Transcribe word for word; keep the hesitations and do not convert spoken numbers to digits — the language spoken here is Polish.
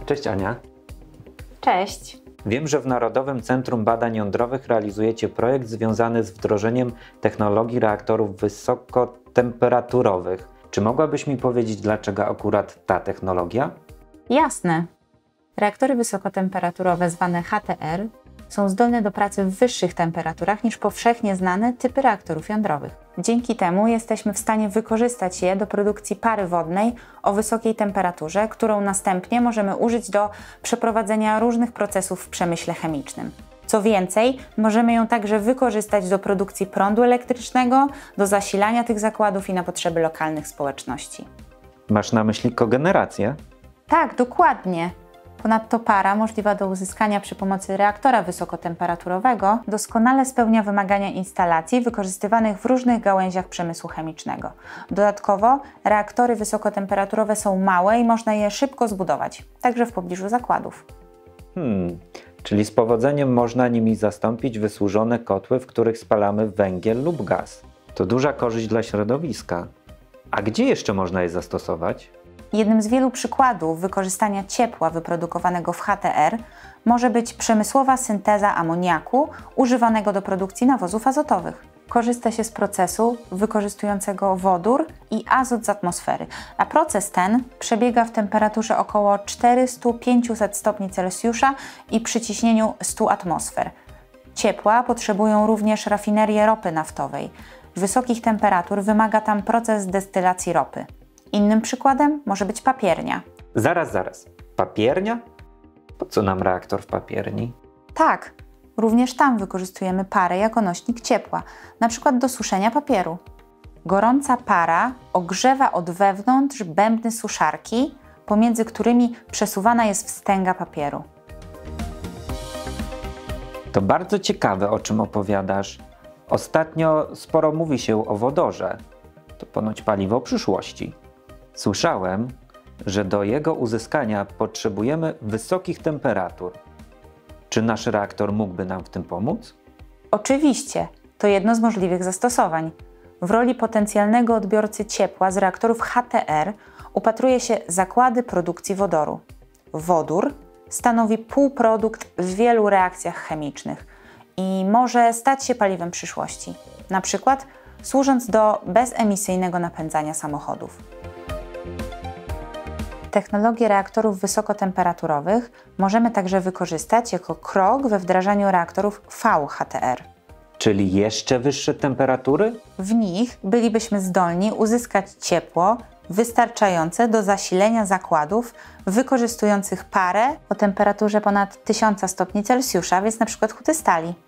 Cześć Ania. Cześć. Wiem, że w Narodowym Centrum Badań Jądrowych realizujecie projekt związany z wdrożeniem technologii reaktorów wysokotemperaturowych. Czy mogłabyś mi powiedzieć, dlaczego akurat ta technologia? Jasne. Reaktory wysokotemperaturowe zwane H T R są zdolne do pracy w wyższych temperaturach niż powszechnie znane typy reaktorów jądrowych. Dzięki temu jesteśmy w stanie wykorzystać je do produkcji pary wodnej o wysokiej temperaturze, którą następnie możemy użyć do przeprowadzenia różnych procesów w przemyśle chemicznym. Co więcej, możemy ją także wykorzystać do produkcji prądu elektrycznego, do zasilania tych zakładów i na potrzeby lokalnych społeczności. Masz na myśli kogenerację? Tak, dokładnie. Ponadto para, możliwa do uzyskania przy pomocy reaktora wysokotemperaturowego, doskonale spełnia wymagania instalacji wykorzystywanych w różnych gałęziach przemysłu chemicznego. Dodatkowo reaktory wysokotemperaturowe są małe i można je szybko zbudować, także w pobliżu zakładów. Hmm, czyli z powodzeniem można nimi zastąpić wysłużone kotły, w których spalamy węgiel lub gaz. To duża korzyść dla środowiska. A gdzie jeszcze można je zastosować? Jednym z wielu przykładów wykorzystania ciepła wyprodukowanego w H T R może być przemysłowa synteza amoniaku używanego do produkcji nawozów azotowych. Korzysta się z procesu wykorzystującego wodór i azot z atmosfery, a proces ten przebiega w temperaturze około czterysta do pięciuset stopni Celsjusza i przy ciśnieniu stu atmosfer. Ciepła potrzebują również rafinerie ropy naftowej. Wysokich temperatur wymaga tam proces destylacji ropy. Innym przykładem może być papiernia. Zaraz, zaraz. Papiernia? Po co nam reaktor w papierni? Tak, również tam wykorzystujemy parę jako nośnik ciepła, na przykład do suszenia papieru. Gorąca para ogrzewa od wewnątrz bębny suszarki, pomiędzy którymi przesuwana jest wstęga papieru. To bardzo ciekawe, o czym opowiadasz. Ostatnio sporo mówi się o wodorze. To ponoć paliwo przyszłości. Słyszałem, że do jego uzyskania potrzebujemy wysokich temperatur. Czy nasz reaktor mógłby nam w tym pomóc? Oczywiście, to jedno z możliwych zastosowań. W roli potencjalnego odbiorcy ciepła z reaktorów H T R upatruje się zakłady produkcji wodoru. Wodór stanowi półprodukt w wielu reakcjach chemicznych i może stać się paliwem przyszłości, na przykład służąc do bezemisyjnego napędzania samochodów. Technologię reaktorów wysokotemperaturowych możemy także wykorzystać jako krok we wdrażaniu reaktorów V H T R. Czyli jeszcze wyższe temperatury? W nich bylibyśmy zdolni uzyskać ciepło wystarczające do zasilenia zakładów wykorzystujących parę o temperaturze ponad tysiąc stopni Celsjusza, więc na przykład huty stali.